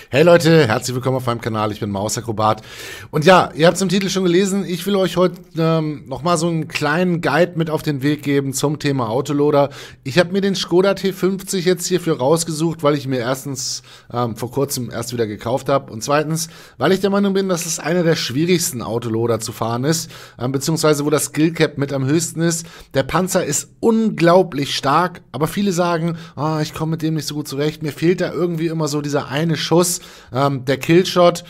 Hey Leute, herzlich willkommen auf meinem Kanal, ich bin Mausakrobat. Und ja, ihr habt es im Titel schon gelesen, ich will euch heute nochmal so einen kleinen Guide mit auf den Weg geben zum Thema Autoloader. Ich habe mir den Škoda T50 jetzt hierfür rausgesucht, weil ich mir erstens vor kurzem erst wieder gekauft habe und zweitens, weil ich der Meinung bin, dass es einer der schwierigsten Autoloader zu fahren ist, beziehungsweise wo das Skillcap mit am höchsten ist. Der Panzer ist unglaublich stark, aber viele sagen, ich komme mit dem nicht so gut zurecht, mir fehlt da irgendwie immer so dieser eine Schuss, der Killshot.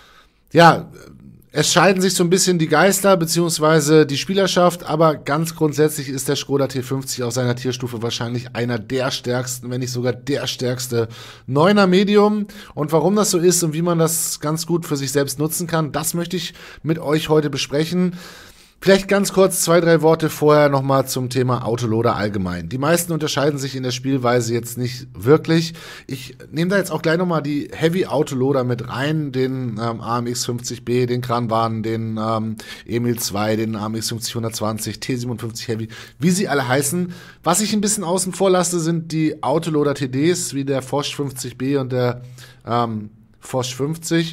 Ja, es scheiden sich so ein bisschen die Geister beziehungsweise die Spielerschaft, aber ganz grundsätzlich ist der Škoda T50 auf seiner Tierstufe wahrscheinlich einer der stärksten, wenn nicht sogar der stärkste 9er Medium. Und warum das so ist und wie man das ganz gut für sich selbst nutzen kann, das möchte ich mit euch heute besprechen. Vielleicht ganz kurz 2, 3 Worte vorher nochmal zum Thema Autoloader allgemein. Die meisten unterscheiden sich in der Spielweise jetzt nicht wirklich. Ich nehme da jetzt auch gleich nochmal die Heavy Autoloader mit rein, den AMX 50B, den Kranvan, den Emil 2, den AMX 50 120, T57 Heavy, wie sie alle heißen. Was ich ein bisschen außen vor lasse, sind die Autoloader TDs, wie der Foch 50B und der Foch 50.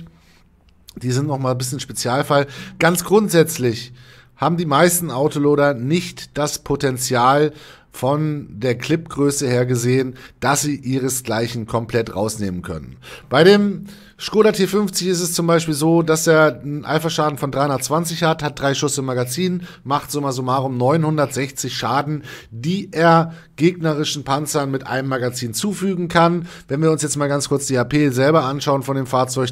Die sind nochmal ein bisschen Spezialfall. Ganz grundsätzlich haben die meisten Autoloader nicht das Potenzial von der Clipgröße her gesehen, dass sie ihresgleichen komplett rausnehmen können. Bei dem Škoda T50 ist es zum Beispiel so, dass er einen Alpha-Schaden von 320 hat 3 Schuss im Magazin, macht summa summarum 960 Schaden, die er gegnerischen Panzern mit einem Magazin zufügen kann. Wenn wir uns jetzt mal ganz kurz die HP selber anschauen von dem Fahrzeug,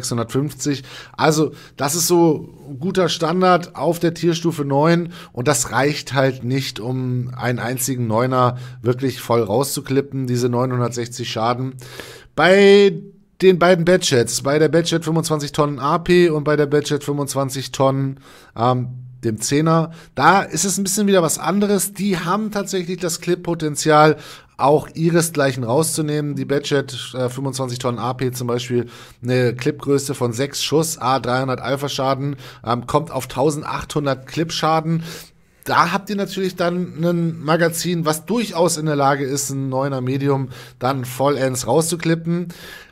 1650. Also das ist so ein guter Standard auf der Tierstufe 9 und das reicht halt nicht, um einen einzigen 9er wirklich voll rauszuklippen, diese 960 Schaden. Bei den beiden Badgets, bei der Badget 25 Tonnen AP und bei der Badget 25 Tonnen dem 10er, da ist es ein bisschen wieder was anderes. Die haben tatsächlich das Clip-Potenzial, auch ihresgleichen rauszunehmen. Die Badget 25 Tonnen AP zum Beispiel, eine Clipgröße von 6 Schuss, 300 Alpha-Schaden, kommt auf 1800 Clip-Schaden. Da habt ihr natürlich dann ein Magazin, was durchaus in der Lage ist, ein 9er Medium dann vollends rauszuklippen.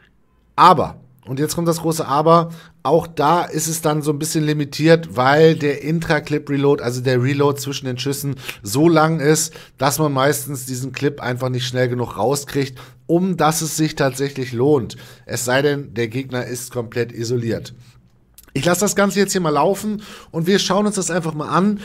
Aber, und jetzt kommt das große Aber, auch da ist es dann so ein bisschen limitiert, weil der Intra-Clip-Reload, also der Reload zwischen den Schüssen, so lang ist, dass man meistens diesen Clip einfach nicht schnell genug rauskriegt, um dass es sich tatsächlich lohnt. Es sei denn, der Gegner ist komplett isoliert. Ich lasse das Ganze jetzt hier mal laufen und wir schauen uns das einfach mal an.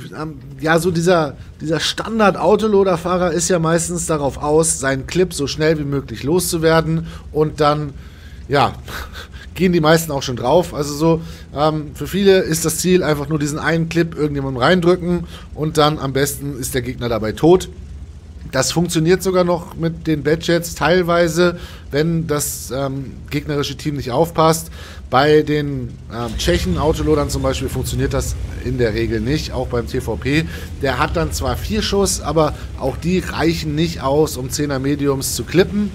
Ja, so dieser Standard-Autoloader-Fahrer ist ja meistens darauf aus, seinen Clip so schnell wie möglich loszuwerden und dann, ja, gehen die meisten auch schon drauf. Also so, für viele ist das Ziel einfach nur diesen einen Clip irgendjemandem reindrücken und dann am besten ist der Gegner dabei tot. Das funktioniert sogar noch mit den Badgets teilweise, wenn das gegnerische Team nicht aufpasst. Bei den Tschechen-Autoloadern zum Beispiel funktioniert das in der Regel nicht, auch beim TVP. Der hat dann zwar 4 Schuss, aber auch die reichen nicht aus, um 10er Mediums zu klippen.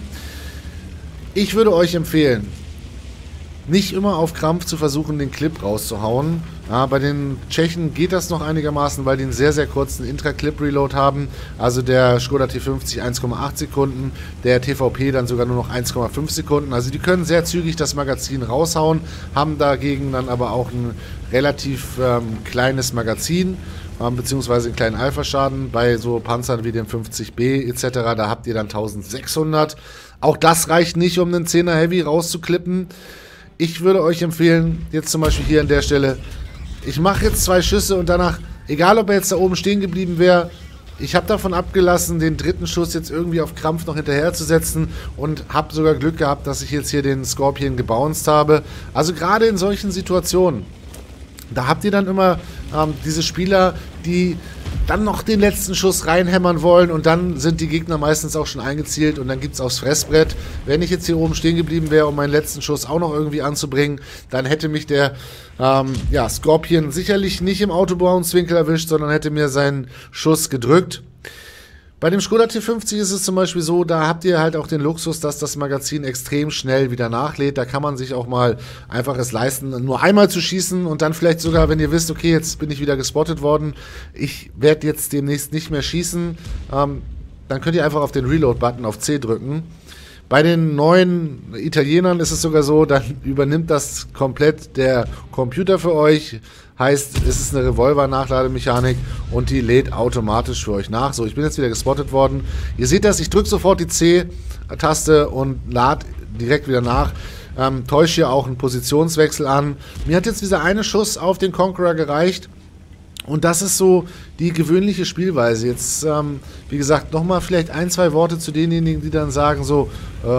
Ich würde euch empfehlen, nicht immer auf Krampf zu versuchen, den Clip rauszuhauen. Ja, bei den Tschechen geht das noch einigermaßen, weil die einen sehr, sehr kurzen Intra-Clip-Reload haben. Also der Škoda T50 1,8 Sekunden, der TVP dann sogar nur noch 1,5 Sekunden. Also die können sehr zügig das Magazin raushauen, haben dagegen dann aber auch ein relativ kleines Magazin, beziehungsweise einen kleinen Alpha-Schaden. Bei so Panzern wie dem 50B etc., da habt ihr dann 1600. Auch das reicht nicht, um einen 10er Heavy rauszuklippen. Ich würde euch empfehlen, jetzt zum Beispiel hier an der Stelle, ich mache jetzt 2 Schüsse und danach, egal ob er jetzt da oben stehen geblieben wäre, ich habe davon abgelassen, den dritten Schuss jetzt irgendwie auf Krampf noch hinterher zu setzen und habe sogar Glück gehabt, dass ich jetzt hier den Scorpion gebounced habe. Also gerade in solchen Situationen, da habt ihr dann immer diese Spieler, die dann noch den letzten Schuss reinhämmern wollen und dann sind die Gegner meistens auch schon eingezielt und dann gibt es aufs Fressbrett. Wenn ich jetzt hier oben stehen geblieben wäre, um meinen letzten Schuss auch noch irgendwie anzubringen, dann hätte mich der Scorpion sicherlich nicht im Autobounce-Winkel erwischt, sondern hätte mir seinen Schuss gedrückt. Bei dem Škoda T50 ist es zum Beispiel so, da habt ihr halt auch den Luxus, dass das Magazin extrem schnell wieder nachlädt. Da kann man sich auch mal einfach es leisten, nur einmal zu schießen und dann vielleicht sogar, wenn ihr wisst, okay, jetzt bin ich wieder gespottet worden, ich werde jetzt demnächst nicht mehr schießen, dann könnt ihr einfach auf den Reload-Button auf C drücken. Bei den neuen Italienern ist es sogar so, dann übernimmt das komplett der Computer für euch. Heißt, es ist eine Revolver-Nachlademechanik und die lädt automatisch für euch nach. So, ich bin jetzt wieder gespottet worden. Ihr seht das, ich drücke sofort die C-Taste und lade direkt wieder nach. Täusche hier auch einen Positionswechsel an. Mir hat jetzt dieser eine Schuss auf den Conqueror gereicht. Und das ist so die gewöhnliche Spielweise. Jetzt, wie gesagt, nochmal vielleicht ein, zwei Worte zu denjenigen, die dann sagen so,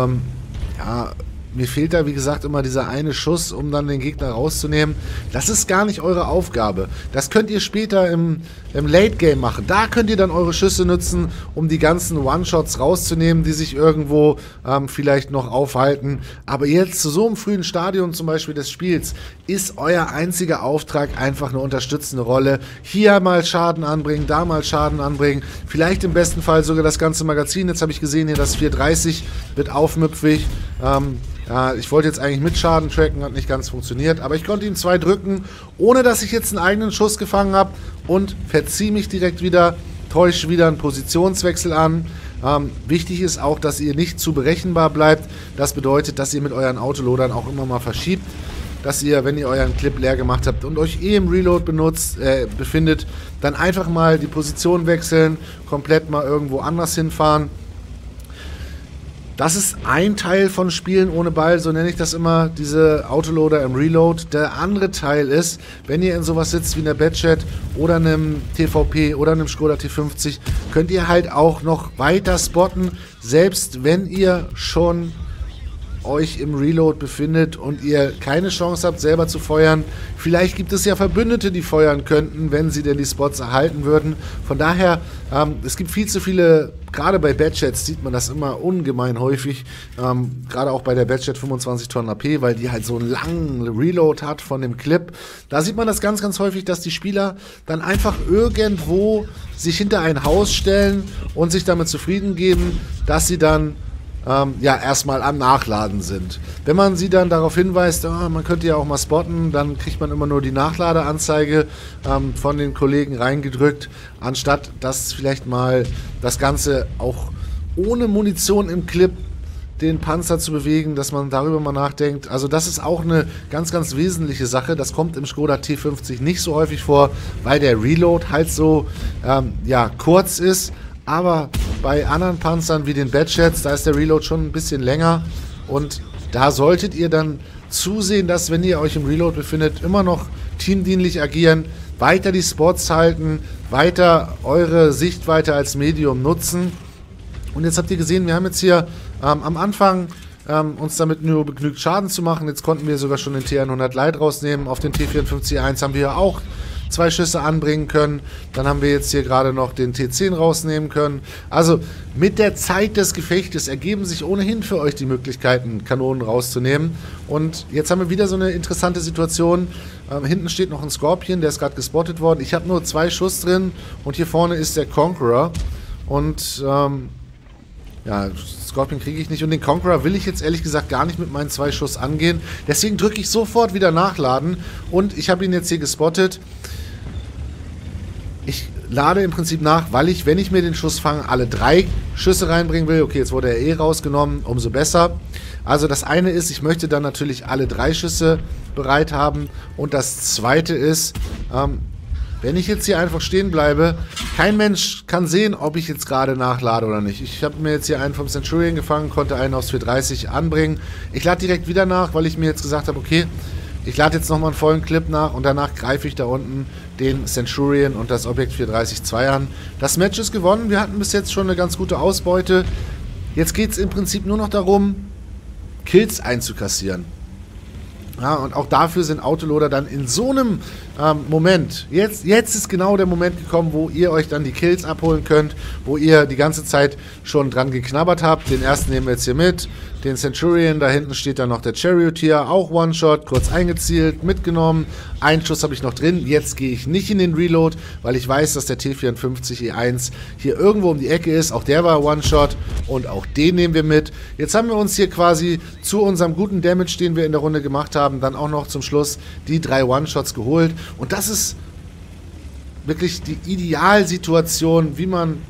ja, mir fehlt da, wie gesagt, immer dieser eine Schuss, um dann den Gegner rauszunehmen. Das ist gar nicht eure Aufgabe. Das könnt ihr später im Late Game machen. Da könnt ihr dann eure Schüsse nutzen, um die ganzen One-Shots rauszunehmen, die sich irgendwo vielleicht noch aufhalten. Aber jetzt zu so einem frühen Stadium zum Beispiel des Spiels ist euer einziger Auftrag einfach eine unterstützende Rolle. Hier mal Schaden anbringen, da mal Schaden anbringen. Vielleicht im besten Fall sogar das ganze Magazin. Jetzt habe ich gesehen, hier das 430 wird aufmüpfig. Ja, ich wollte jetzt eigentlich mit Schaden tracken, hat nicht ganz funktioniert, aber ich konnte ihm 2 drücken, ohne dass ich jetzt einen eigenen Schuss gefangen habe und verziehe mich direkt wieder, täusche wieder einen Positionswechsel an. Wichtig ist auch, dass ihr nicht zu berechenbar bleibt. Das bedeutet, dass ihr mit euren Autoloadern auch immer mal verschiebt, dass ihr, wenn ihr euren Clip leer gemacht habt und euch im Reload befindet, dann einfach mal die Position wechseln, komplett mal irgendwo anders hinfahren. Das ist ein Teil von Spielen ohne Ball, so nenne ich das immer, diese Autoloader im Reload. Der andere Teil ist, wenn ihr in sowas sitzt wie einer Badchat oder einem TVP oder einem Skoda T50, könnt ihr halt auch noch weiter spotten, selbst wenn ihr schon euch im Reload befindet und ihr keine Chance habt, selber zu feuern. Vielleicht gibt es ja Verbündete, die feuern könnten, wenn sie denn die Spots erhalten würden. Von daher, es gibt viel zu viele, gerade bei Badchats sieht man das immer ungemein häufig, gerade auch bei der Badchat 25 Tonnen AP, weil die halt so einen langen Reload hat von dem Clip. Da sieht man das ganz, ganz häufig, dass die Spieler dann einfach irgendwo sich hinter ein Haus stellen und sich damit zufrieden geben, dass sie dann ja, erstmal am Nachladen sind. Wenn man sie dann darauf hinweist, man könnte ja auch mal spotten, dann kriegt man immer nur die Nachladeanzeige von den Kollegen reingedrückt, anstatt dass vielleicht mal das Ganze auch ohne Munition im Clip den Panzer zu bewegen, dass man darüber mal nachdenkt. Also das ist auch eine ganz, ganz wesentliche Sache. Das kommt im Skoda T50 nicht so häufig vor, weil der Reload halt so ja, kurz ist. Aber bei anderen Panzern wie den Badchats, da ist der Reload schon ein bisschen länger und da solltet ihr dann zusehen, dass, wenn ihr euch im Reload befindet, immer noch teamdienlich agieren, weiter die Spots halten, weiter eure Sichtweite als Medium nutzen. Und jetzt habt ihr gesehen, wir haben jetzt hier am Anfang uns damit nur begnügt, Schaden zu machen. Jetzt konnten wir sogar schon den T100 Lite rausnehmen. Auf den T54-1 haben wir ja auch 2 Schüsse anbringen können. Dann haben wir jetzt hier gerade noch den T10 rausnehmen können. Also mit der Zeit des Gefechtes ergeben sich ohnehin für euch die Möglichkeiten, Kanonen rauszunehmen. Und jetzt haben wir wieder so eine interessante Situation. Hinten steht noch ein Scorpion, der ist gerade gespottet worden. Ich habe nur 2 Schuss drin und hier vorne ist der Conqueror. Und ja, Scorpion kriege ich nicht. Und den Conqueror will ich jetzt ehrlich gesagt gar nicht mit meinen 2 Schuss angehen. Deswegen drücke ich sofort wieder nachladen. Und ich habe ihn jetzt hier gespottet. Ich lade im Prinzip nach, weil ich, wenn ich mir den Schuss fange, alle 3 Schüsse reinbringen will. Okay, jetzt wurde er rausgenommen, umso besser. Also das eine ist, ich möchte dann natürlich alle 3 Schüsse bereit haben. Und das zweite ist, wenn ich jetzt hier einfach stehen bleibe, kein Mensch kann sehen, ob ich jetzt gerade nachlade oder nicht. Ich habe mir jetzt hier einen vom Centurion gefangen, konnte einen aus 430 anbringen. Ich lade direkt wieder nach, weil ich mir jetzt gesagt habe, okay, ich lade jetzt nochmal einen vollen Clip nach und danach greife ich da unten den Centurion und das Objekt 430-2 an. Das Match ist gewonnen, wir hatten bis jetzt schon eine ganz gute Ausbeute. Jetzt geht es im Prinzip nur noch darum, Kills einzukassieren. Ja, und auch dafür sind Autoloader dann in so einem Moment, jetzt ist genau der Moment gekommen, wo ihr euch dann die Kills abholen könnt, wo ihr die ganze Zeit schon dran geknabbert habt. Den ersten nehmen wir jetzt hier mit, den Centurion, da hinten steht dann noch der Charioteer, auch One-Shot, kurz eingezielt, mitgenommen. Einen Schuss habe ich noch drin, jetzt gehe ich nicht in den Reload, weil ich weiß, dass der T54E1 hier irgendwo um die Ecke ist. Auch der war One-Shot und auch den nehmen wir mit. Jetzt haben wir uns hier quasi zu unserem guten Damage, den wir in der Runde gemacht haben, dann auch noch zum Schluss die 3 One-Shots geholt. Und das ist wirklich die Idealsituation, wie man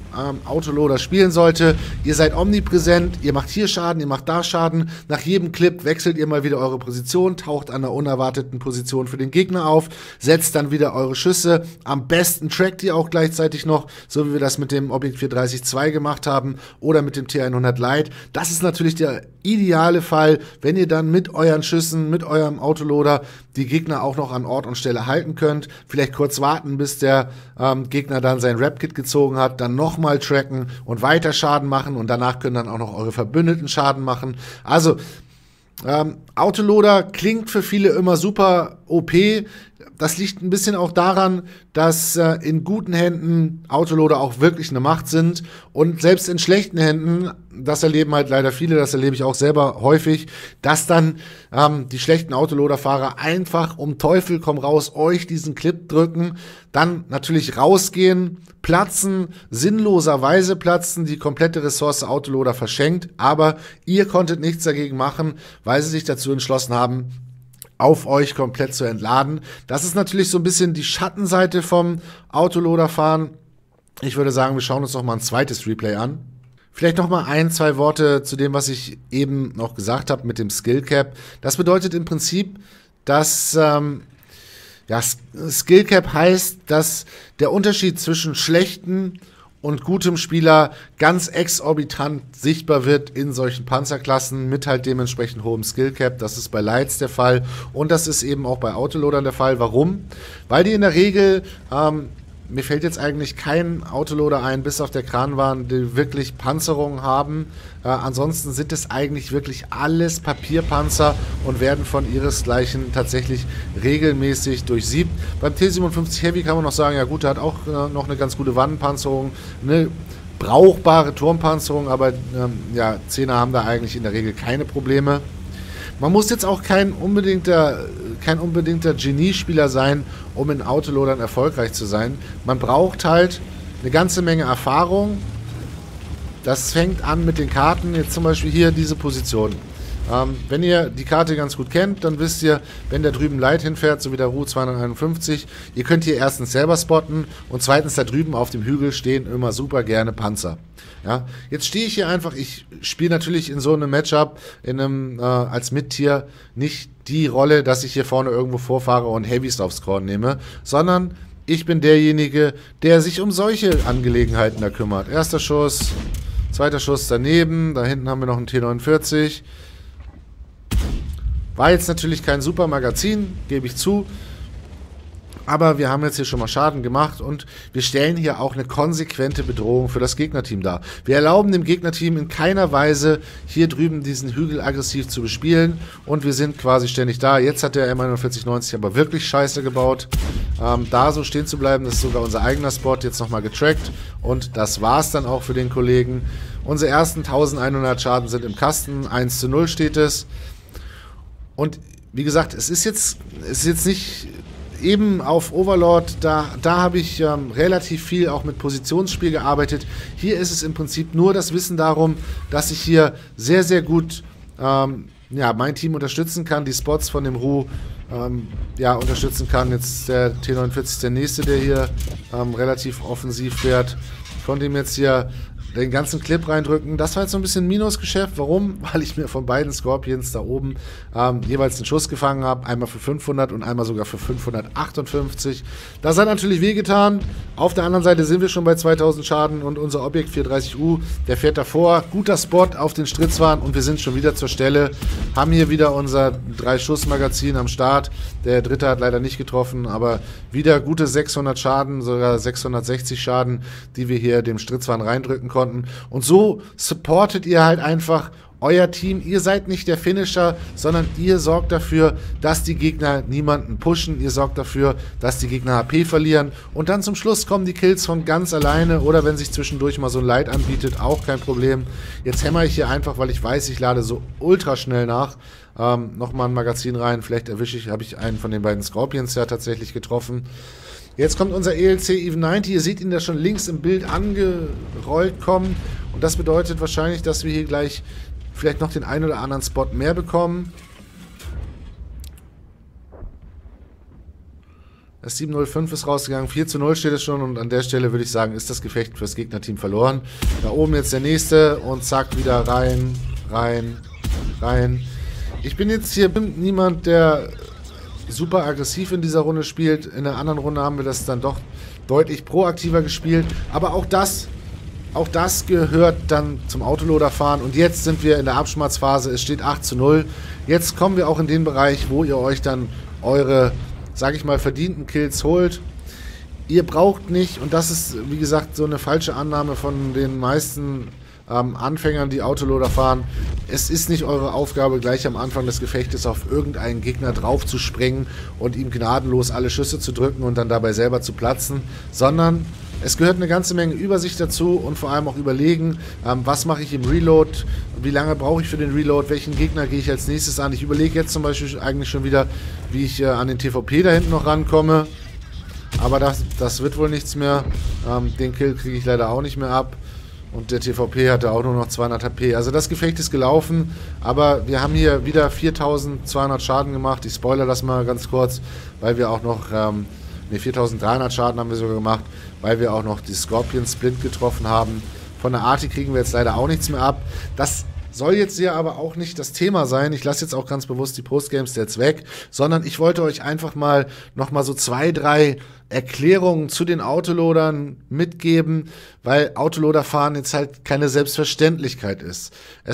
Autoloader spielen sollte. Ihr seid omnipräsent, ihr macht hier Schaden, ihr macht da Schaden. Nach jedem Clip wechselt ihr mal wieder eure Position, taucht an einer unerwarteten Position für den Gegner auf, setzt dann wieder eure Schüsse. Am besten trackt ihr auch gleichzeitig noch, so wie wir das mit dem Objekt 430-2 gemacht haben oder mit dem T100 Lite. Das ist natürlich der ideale Fall, wenn ihr dann mit euren Schüssen, mit eurem Autoloader die Gegner auch noch an Ort und Stelle halten könnt. Vielleicht kurz warten, bis der Gegner dann sein Rap-Kit gezogen hat, dann nochmal tracken und weiter Schaden machen und danach können dann auch noch eure Verbündeten Schaden machen. Also Autoloader klingt für viele immer super OP. Das liegt ein bisschen auch daran, dass in guten Händen Autoloader auch wirklich eine Macht sind und selbst in schlechten Händen, das erleben halt leider viele, das erlebe ich auch selber häufig, dass dann die schlechten Autoloader-Fahrer einfach um Teufel komm raus euch diesen Clip drücken, dann natürlich rausgehen, platzen, sinnloserweise platzen, die komplette Ressource Autoloader verschenkt, aber ihr konntet nichts dagegen machen, weil sie sich dazu entschlossen haben, auf euch komplett zu entladen. Das ist natürlich so ein bisschen die Schattenseite vom Autoloader-Fahren. Ich würde sagen, wir schauen uns noch mal ein zweites Replay an. Vielleicht noch mal ein, zwei Worte zu dem, was ich eben noch gesagt habe mit dem Skill Cap. Das bedeutet im Prinzip, dass Skill Cap heißt, dass der Unterschied zwischen schlechten und gutem Spieler ganz exorbitant sichtbar wird in solchen Panzerklassen mit halt dementsprechend hohem Skillcap. Das ist bei Lights der Fall und das ist eben auch bei Autoloadern der Fall. Warum? Weil die in der Regel, mir fällt jetzt eigentlich kein Autoloader ein, bis auf der Kranwarn, die wirklich Panzerungen haben. Ansonsten sind es eigentlich wirklich alles Papierpanzer und werden von ihresgleichen tatsächlich regelmäßig durchsiebt. Beim T57 Heavy kann man noch sagen, ja gut, der hat auch noch eine ganz gute Wandpanzerung, eine brauchbare Turmpanzerung, aber ja, 10er haben da eigentlich in der Regel keine Probleme. Man muss jetzt auch kein unbedingter Geniespieler sein, um in Autoloadern erfolgreich zu sein. Man braucht halt eine ganze Menge Erfahrung. Das fängt an mit den Karten, jetzt zum Beispiel hier diese Position. Wenn ihr die Karte ganz gut kennt, dann wisst ihr, wenn der drüben Light hinfährt, so wie der Ru 251, ihr könnt hier erstens selber spotten und zweitens da drüben auf dem Hügel stehen immer super gerne Panzer. Ja, jetzt stehe ich hier einfach, ich spiele natürlich in so einem Matchup als Mid-Tier nicht die Rolle, dass ich hier vorne irgendwo vorfahre und Heavys aufs Korn nehme, sondern ich bin derjenige, der sich um solche Angelegenheiten da kümmert. Erster Schuss, zweiter Schuss daneben, da hinten haben wir noch einen T49. War jetzt natürlich kein super Magazin, gebe ich zu. Aber wir haben jetzt hier schon mal Schaden gemacht und wir stellen hier auch eine konsequente Bedrohung für das Gegnerteam dar. Wir erlauben dem Gegnerteam in keiner Weise, hier drüben diesen Hügel aggressiv zu bespielen und wir sind quasi ständig da. Jetzt hat der M4190 aber wirklich scheiße gebaut. Da so stehen zu bleiben, das ist sogar unser eigener Spot, jetzt nochmal getrackt und das war's dann auch für den Kollegen. Unsere ersten 1100 Schaden sind im Kasten, 1:0 steht es. Und wie gesagt, es ist jetzt nicht eben auf Overlord, da habe ich relativ viel auch mit Positionsspiel gearbeitet. Hier ist es im Prinzip nur das Wissen darum, dass ich hier sehr, sehr gut mein Team unterstützen kann, die Spots von dem Ru unterstützen kann. Jetzt der T49 ist der nächste, der hier relativ offensiv fährt. Von dem jetzt hier den ganzen Clip reindrücken. Das war jetzt so ein bisschen Minusgeschäft. Warum? Weil ich mir von beiden Scorpions da oben jeweils einen Schuss gefangen habe. Einmal für 500 und einmal sogar für 558. Das hat natürlich wehgetan. Auf der anderen Seite sind wir schon bei 2000 Schaden und unser Objekt 430U, der fährt davor. Guter Spot auf den Stritzwahn und wir sind schon wieder zur Stelle. Haben hier wieder unser 3-Schuss-Magazin am Start. Der dritte hat leider nicht getroffen, aber wieder gute 600 Schaden, sogar 660 Schaden, die wir hier dem Stritzwahn reindrücken konnten. Und so supportet ihr halt einfach euer Team. Ihr seid nicht der Finisher, sondern ihr sorgt dafür, dass die Gegner niemanden pushen. Ihr sorgt dafür, dass die Gegner HP verlieren. Und dann zum Schluss kommen die Kills von ganz alleine. Oder wenn sich zwischendurch mal so ein Light anbietet, auch kein Problem. Jetzt hämmer ich hier einfach, weil ich weiß, ich lade so ultra schnell nach. Nochmal ein Magazin rein. Vielleicht habe ich einen von den beiden Scorpions ja tatsächlich getroffen. Jetzt kommt unser ELC Even 90. Ihr seht ihn da schon links im Bild angerollt kommen. Und das bedeutet wahrscheinlich, dass wir hier gleich vielleicht noch den einen oder anderen Spot mehr bekommen. S705 ist rausgegangen, 4:0 steht es schon und an der Stelle würde ich sagen, ist das Gefecht fürs Gegnerteam verloren. Da oben jetzt der nächste und zack, wieder rein, rein, rein. Ich bin jetzt hier niemand, der super aggressiv in dieser Runde spielt. In der anderen Runde haben wir das dann doch deutlich proaktiver gespielt. Aber auch das gehört dann zum Autoloader-Fahren. Und jetzt sind wir in der Abschmatzphase. Es steht 8:0. Jetzt kommen wir auch in den Bereich, wo ihr euch dann eure, sage ich mal, verdienten Kills holt. Ihr braucht nicht, und das ist, wie gesagt, so eine falsche Annahme von den meisten Anfängern, die Autoloader fahren. Es ist nicht eure Aufgabe, gleich am Anfang des Gefechtes auf irgendeinen Gegner drauf zu springen und ihm gnadenlos alle Schüsse zu drücken und dann dabei selber zu platzen, sondern es gehört eine ganze Menge Übersicht dazu und vor allem auch überlegen, was mache ich im Reload, wie lange brauche ich für den Reload, welchen Gegner gehe ich als nächstes an. Ich überlege jetzt zum Beispiel eigentlich schon wieder, wie ich an den TVP da hinten noch rankomme, aber das wird wohl nichts mehr. Den Kill kriege ich leider auch nicht mehr ab. Und der TVP hatte auch nur noch 200 HP. Also das Gefecht ist gelaufen, aber wir haben hier wieder 4200 Schaden gemacht. Ich spoilere das mal ganz kurz, weil wir auch noch, 4300 Schaden haben wir sogar gemacht, weil wir auch noch die Scorpion Splint getroffen haben. Von der Arti kriegen wir jetzt leider auch nichts mehr ab. Das soll jetzt hier aber auch nicht das Thema sein. Ich lasse jetzt auch ganz bewusst die Postgames jetzt weg, sondern ich wollte euch einfach mal nochmal so 2, 3 Erklärungen zu den Autoloadern mitgeben, weil Autoloader-Fahren jetzt halt keine Selbstverständlichkeit ist.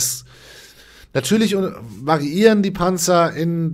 Natürlich variieren die Panzer in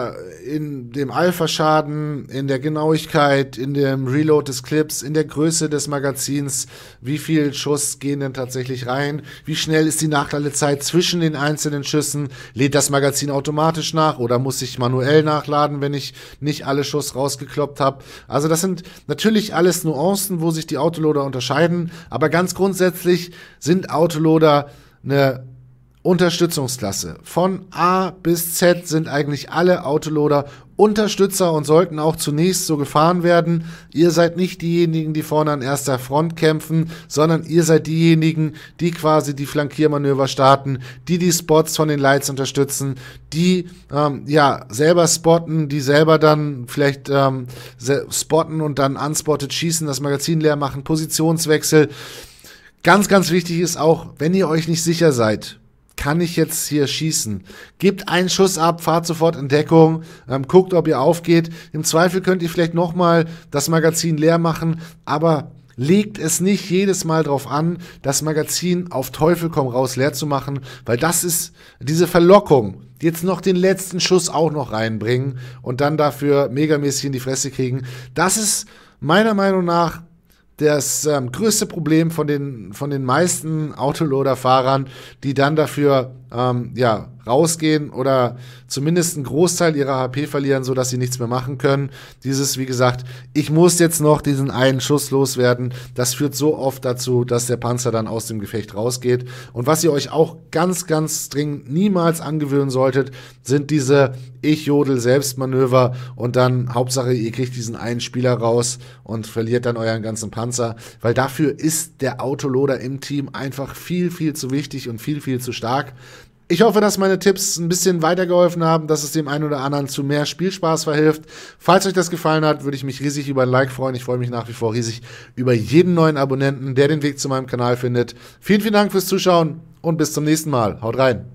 dem Alpha-Schaden, in der Genauigkeit, in dem Reload des Clips, in der Größe des Magazins, wie viel Schuss gehen denn tatsächlich rein, wie schnell ist die Nachladezeit zwischen den einzelnen Schüssen, lädt das Magazin automatisch nach oder muss ich manuell nachladen, wenn ich nicht alle Schuss rausgekloppt habe. Also das sind natürlich alles Nuancen, wo sich die Autoloader unterscheiden, aber ganz grundsätzlich sind Autoloader eine Unterstützungsklasse. Von A bis Z sind eigentlich alle Autoloader Unterstützer und sollten auch zunächst so gefahren werden. Ihr seid nicht diejenigen, die vorne an erster Front kämpfen, sondern ihr seid diejenigen, die quasi die Flankiermanöver starten, die Spots von den Lights unterstützen, die selber spotten, die selber dann vielleicht spotten und dann unspotted schießen, das Magazin leer machen, Positionswechsel. Ganz, ganz wichtig ist auch, wenn ihr euch nicht sicher seid, kann ich jetzt hier schießen? Gebt einen Schuss ab, fahrt sofort in Deckung, guckt, ob ihr aufgeht. Im Zweifel könnt ihr vielleicht nochmal das Magazin leer machen, aber legt es nicht jedes Mal drauf an, das Magazin auf Teufel komm raus leer zu machen, weil das ist diese Verlockung, jetzt noch den letzten Schuss auch noch reinbringen und dann dafür megamäßig in die Fresse kriegen. Das ist meiner Meinung nach das größte Problem von den meisten Autoloader-Fahrern, die dann dafür rausgehen oder zumindest einen Großteil ihrer HP verlieren, sodass sie nichts mehr machen können. Dieses, wie gesagt, ich muss jetzt noch diesen einen Schuss loswerden, das führt so oft dazu, dass der Panzer dann aus dem Gefecht rausgeht. Und was ihr euch auch ganz, ganz dringend niemals angewöhnen solltet, sind diese Ich-Jodel-Selbstmanöver und dann Hauptsache, ihr kriegt diesen einen Spieler raus und verliert dann euren ganzen Panzer, weil dafür ist der Autoloader im Team einfach viel, viel zu wichtig und viel, viel zu stark. Ich hoffe, dass meine Tipps ein bisschen weitergeholfen haben, dass es dem einen oder anderen zu mehr Spielspaß verhilft. Falls euch das gefallen hat, würde ich mich riesig über ein Like freuen. Ich freue mich nach wie vor riesig über jeden neuen Abonnenten, der den Weg zu meinem Kanal findet. Vielen, vielen Dank fürs Zuschauen und bis zum nächsten Mal. Haut rein!